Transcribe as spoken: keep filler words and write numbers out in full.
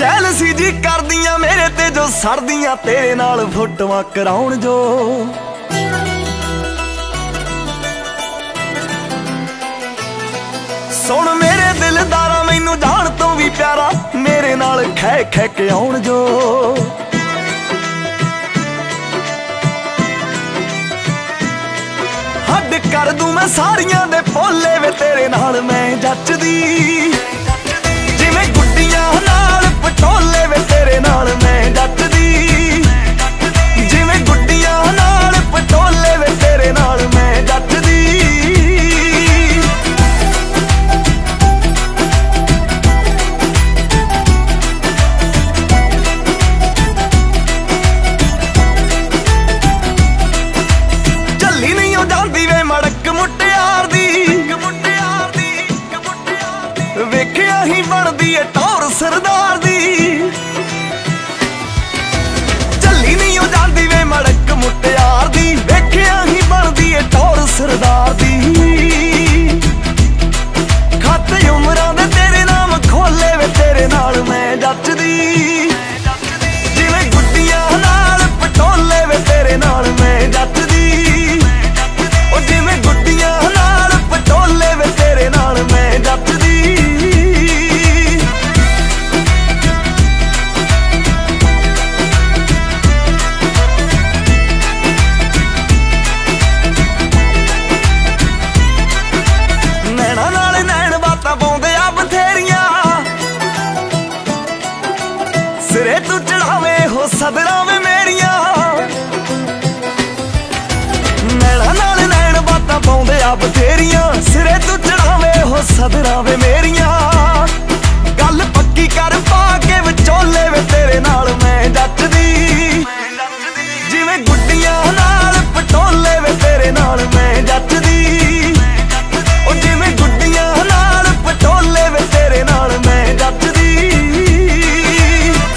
Jealousy ਜੀ ਕਰਦੀਆਂ ਮੇਰੇ ਤੇ ਜੋ ਸੜਦੀਆਂ ਤੇਰੇ ਨਾਲ ਫੋਟੋਆਂ ਕਰਾਉਣ ਜੋ। ਸੁਣ ਮੇਰੇ ਦਿਲਦਾਰਾ ਮੈਨੂੰ ਜਾਣ ਤੋਂ ਵੀ ਪਿਆਰਾ ਮੇਰੇ ਨਾਲ ਖੈ ਖੈ ਕੇ ਆਉਣ ਜੋ। ਹੱਡ ਕਰ ਦੂੰ ਮੈਂ ਸਾਰੀਆਂ ਦੇ ਭੋਲੇ ਵੇ ਤੇਰੇ ਨਾਲ ਮੈਂ ਜੱਚਦੀ। ਜਿਵੇਂ ਗੁੱਡੀਆਂ ਨਾਲ ਪਟੋਲੇ ਵੇ ਤੇਰੇ ਨਾਲ ਮੈਂ ਜੱਚਦੀ। ਜਿਵੇਂ ਗੁੱਡੀਆਂ ਨਾਲ ਪਟੋਲੇ ਵੇ ਤੇਰੇ ਨਾਲ ਮੈਂ ਜੱਚਦੀ। ਮੁਟਿਆਰ ਦੀ ਵੇਖਿਆ ਹੀ ਬਣਦੀ ਏ ਟੌਰ ਸਰਦਾਰ ਦੀ। ਝੱਲੀ ਨਹੀਂ ਉਹ ਜਾਂਦੀ ਵੇ ਮੜਕ ਮੁਟਿਆਰ ਦੀ ਵੇਖਿਆ ਹੀ ਬਣਦੀ ਏ ਟੌਰ ਸਰਦਾਰ ਦੀ। ਖਾਤੇ ਉਮਰਾਂ ਦੇ ਤੇਰੇ ਨਾਮ ਖੋਲੇ ਵੇ ਤੇਰੇ ਨਾਲ ਮੈਂ ਜੱਚਦੀ। ਜਿਵੇਂ ਗੁੱਡੀਆਂ ਨਾਲ ਪਟੋਲੇ ਵੇ ਤੇਰੇ ਨਾਲ ਮੈਂ ਜੱਚਦੀ। ਉਹ ਜਿਵੇਂ ਗੁੱਡੀਆਂ ਨਾਲ ਪਟੋਲੇ ਵੇ ਤੇਰੇ ਨਾਲ ਮੈਂ ਜੱਚਦੀ। ਨੈਣਾ ਨਾਲ ਨੈਣ ਬਾਤਾਂ ਪਾਉਂਦੇ ਆ ਬਥੇਰੀਆਂ ਸਿਰੇ ਤੂੰ ਚੜਾਵੇ ਹੋ ਸਦਰਾਂ ਵੇ ਮੇਰੀਆਂ। ਨੈਣਾ ਨਾਲ ਨੈਣ ਬਾਤਾਂ ਪਾਉਂਦੇ ਆ ਬਥੇਰੀਆਂ ਸਿਰੇ ਤੂੰ ਚੜਾਵੇ ਹੋ ਸਦਰਾਂ ਵੇ ਮੇਰੀਆਂ।